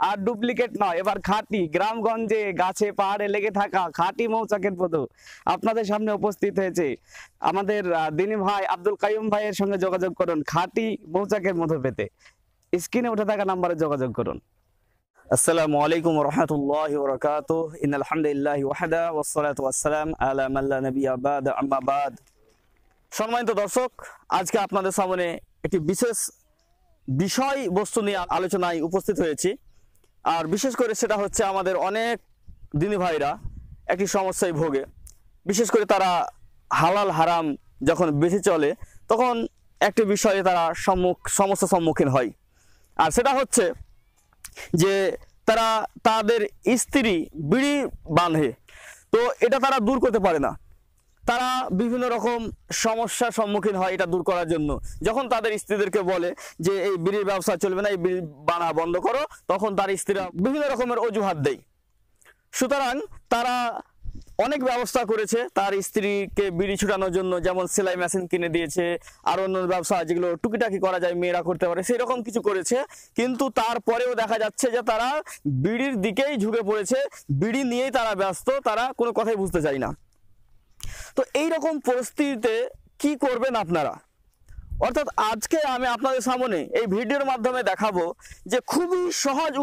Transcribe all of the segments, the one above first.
আর duplicate নয়, এবার খাঁটি গ্রামগঞ্জে গাছে পাহাড়ে লেগে থাকা খাঁটি মৌচাকের মধু আপনাদের সামনে উপস্থিত হয়েছে। আমাদের দিনী ভাই আব্দুল কাইয়ুম ভাইয়ের সঙ্গে যোগাযোগ করুন খাঁটি মৌচাকের মধু পেতে। স্ক্রিনে উঠে থাকা নাম্বারে যোগাযোগ করুন। আসসালামু আলাইকুম ওয়া রাহমাতুল্লাহি ওয়া বারাকাতুহু। ইন্নাল হামদুলিল্লাহি ওয়াহদা ওয়াসসালাতু ওয়াসসালাম আলা মান লা নাবিয়্যা বা'দা, আম্মা বা'দ। সম্মানিত দর্শক, আজকে আপনাদের সামনে একটি বিশেষ বিষয়বস্তু নিয়ে আলোচনায় উপস্থিত হয়েছি। আর বিশেষ করে সেটা হচ্ছে আমাদের অনেক দিনী ভাইরা একটি সমস্যায় ভোগে। বিশেষ করে তারা হালাল হারাম যখন বেঁচে চলে তখন একটি বিষয়ে তারা সমস্যার সম্মুখীন হয়। আর সেটা হচ্ছে যে তারা তাদের স্ত্রী বিড়ি বাঁধে, তো এটা তারা দূর করতে পারে না। তারা বিভিন্ন রকম সমস্যার সম্মুখীন হয় এটা দূর করার জন্য। যখন তাদের স্ত্রীদেরকে বলে যে এই বিড়ির ব্যবসা চলবে না, এই বিড়ি বানা বন্ধ করো, তখন তার স্ত্রীরা বিভিন্ন রকমের অজুহাত দেয়। সুতরাং তারা অনেক ব্যবস্থা করেছে তার স্ত্রীকে বিড়ি ছুটানোর জন্য, যেমন সেলাই মেশিন কিনে দিয়েছে, আর অন্য ব্যবসা যেগুলো টুকিটাকি করা যায় মেয়েরা করতে পারে সেই রকম কিছু করেছে। কিন্তু তারপরেও দেখা যাচ্ছে যে তারা বিড়ির দিকেই ঝুঁকে পড়েছে, বিড়ি নিয়েই তারা ব্যস্ত, তারা কোনো কথাই বুঝতে চায় না। তো এই রকম পরিস্থিতিতে কি করবেন আপনারা? অর্থাৎ আজকে আমি আপনাদের সামনে এই ভিডিওর মাধ্যমে দেখাবো যে খুবই সহজ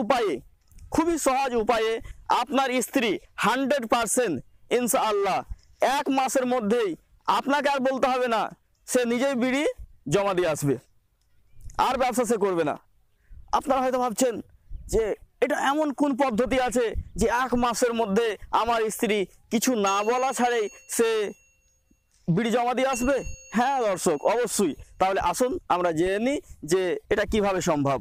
উপায়ে আপনার স্ত্রী 100% ইনশাআল্লাহ 1 মাসের মধ্যেই আপনাকে আর বলতে হবে না, সে নিজেই বিড়ি জমা দিয়ে আসবে, আর ব্যবসা সে করবে না। আপনারা হয়তো ভাবছেন যে এটা এমন কোন পদ্ধতি আছে যে 1 মাসের মধ্যে আমার স্ত্রী কিছু না বলা ছাড়াই সে বিড়ি জমা দিয়ে আসবে? হ্যাঁ দর্শক, অবশ্যই। তাহলে আসুন আমরা জেনে নিই যে এটা কিভাবে সম্ভব।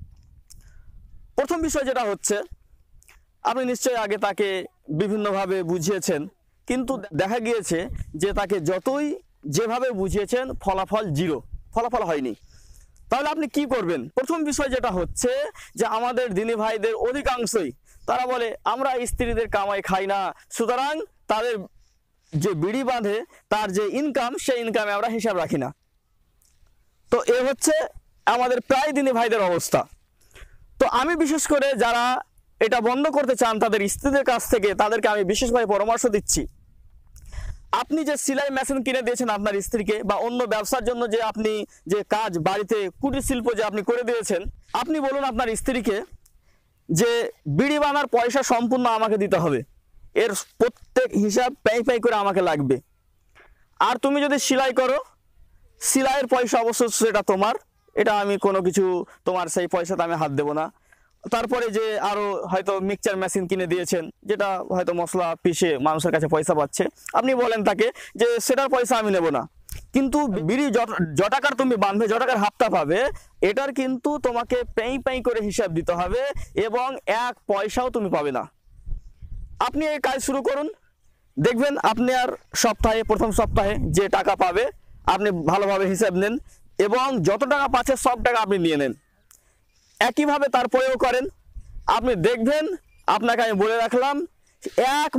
প্রথম বিষয় যেটা হচ্ছে, আপনি নিশ্চয়ই আগে তাকে বিভিন্নভাবে বুঝিয়েছেন, কিন্তু দেখা গিয়েছে যে তাকে যতই যেভাবে বুঝিয়েছেন ফলাফল জিরো, ফলাফল হয়নি। তাহলে আপনি কি করবেন? প্রথম বিষয় যেটা হচ্ছে যে আমাদের দিনী ভাইদের অধিকাংশই তারা বলে আমরা স্ত্রীদের কামাই খাই না, সুতরাং তাদের যে বিড়ি বাঁধে তার যে ইনকাম, সেই ইনকামে আমরা হিসাব রাখি না। তো এ হচ্ছে আমাদের প্রায় দিনী ভাইদের অবস্থা। তো আমি বিশেষ করে যারা এটা বন্ধ করতে চান তাদের স্ত্রীদের কাছ থেকে, তাদেরকে আমি বিশেষভাবে পরামর্শ দিচ্ছি, আপনি যে সেলাই মেশিন কিনে দিয়েছেন আপনার স্ত্রীকে, বা অন্য ব্যবসার জন্য যে আপনি যে কাজ বাড়িতে কুটির শিল্প যে আপনি করে দিয়েছেন, আপনি বলুন আপনার স্ত্রীকে যে বিড়ি বানার পয়সা সম্পূর্ণ আমাকে দিতে হবে, এর প্রত্যেক হিসাব পাই করে আমাকে লাগবে। আর তুমি যদি সেলাই করো, সেলাইয়ের পয়সা অবশ্য সেটা তোমার, এটা আমি কোনো কিছু তোমার সেই পয়সাতে আমি হাত দেবো না। তারপরে যে আরো হয়তো মিক্সচার মেশিন কিনে দিয়েছেন, যেটা হয়তো মশলা পিষে মানুষের কাছে পয়সা পাচ্ছে, আপনি বলেন তাকে যে সেটার পয়সা আমি নেব না, কিন্তু বিড়ি য টাকার তুমি বাঁধবে, য টাকার হাপ্তা পাবে, এটার কিন্তু তোমাকে পাই করে হিসাব দিতে হবে, এবং 1 পয়সাও তুমি পাবে না। আপনি এই কাজ শুরু করুন, দেখবেন আপনি আর প্রথম সপ্তাহে যে টাকা পাবে আপনি ভালোভাবে হিসাব নেন, এবং যত টাকা পাচ্ছে সব টাকা আপনি নিয়ে নেন। একইভাবে তারপরেও করেন, আপনি দেখবেন, আপনাকে আমি বলে রাখলাম 1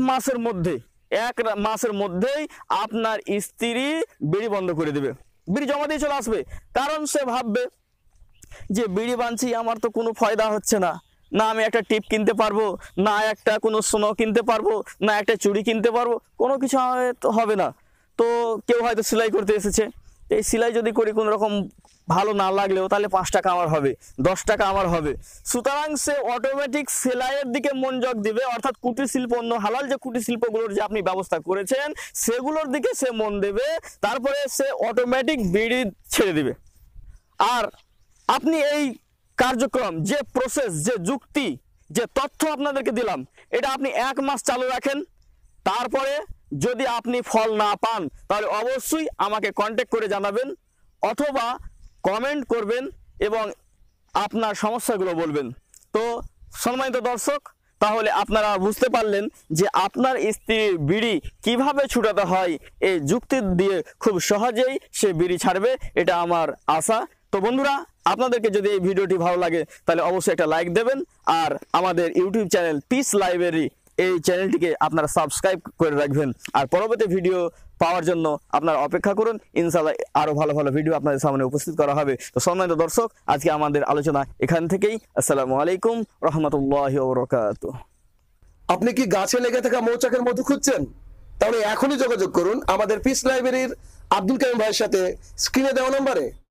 মাসের মধ্যেই আপনার স্ত্রী বিড়ি বন্ধ করে দেবে, বিড়ি জমা দিয়ে চলে আসবে। কারণ সে ভাববে যে বিড়ি বাঁধছি, আমার তো কোনো ফায়দা হচ্ছে না, না আমি একটা টিপ কিনতে পারবো, না একটা কোনো সোনা কিনতে পারবো, না একটা চুড়ি কিনতে পারবো, কোনো কিছু হবে না। তো কেউ হয়তো সেলাই করতে এসেছে, এই সেলাই যদি করি কোনো রকম ভালো না লাগলেও তাহলে 5 টাকা আমার হবে, 10 টাকা আমার হবে। সুতরাং সে অটোমেটিক সেলাইয়ের দিকে মনোযোগ দিবে, অর্থাৎ কুটির শিল্প, অন্য হালাল যে কুটির শিল্পগুলোর যে আপনি ব্যবস্থা করেছেন সেগুলোর দিকে সে মন দেবে, তারপরে সে অটোমেটিক বিড়ি ছেড়ে দিবে। আর আপনি এই কার্যক্রম, যে প্রসেস, যে যুক্তি, যে তথ্য আপনাদেরকে দিলাম, এটা আপনি 1 মাস চালু রাখেন। তারপরে যদি আপনি ফল না পান তাহলে অবশ্যই আমাকে কন্ট্যাক্ট করে জানাবেন, অথবা কমেন্ট করবেন এবং আপনার সমস্যাগুলো বলবেন। তো সম্মানিত দর্শক, তাহলে আপনারা বুঝতে পারলেন যে আপনার স্ত্রীর বিড়ি কিভাবে ছুটাতে হয়, এই যুক্তি দিয়ে খুব সহজেই সে বিড়ি ছাড়বে, এটা আমার আশা। তো বন্ধুরা, আপনাদেরকে যদি এই ভিডিওটি ভালো লাগে তাহলে অবশ্যই একটা লাইক দেবেন, আর আমাদের ইউটিউব চ্যানেল পিস লাইব্রেরি এই চ্যানেলটিকে আপনারা সাবস্ক্রাইব করে রাখবেন। আর পরবর্তী ভিডিও পাওয়ার জন্য আপনারা অপেক্ষা করুন, ইনশাআল্লাহ আরো ভালো ভালো ভিডিও আপনাদের সামনে উপস্থিত করা হবে। তো সম্মানিত দর্শক, আজকে আমাদের আলোচনা এখান থেকেই। আসসালামু আলাইকুম রহমতুল্লাহি ওয়া বারাকাতুহু। আপনি কি গাছে লেগে থাকা মৌচাকের মধু খুঁজছেন? তাহলে এখনই যোগাযোগ করুন আমাদের পিস লাইব্রেরির আব্দুল কাইয়ুম ভাইয়ের সাথে স্ক্রিনে দেওয়া নম্বরে।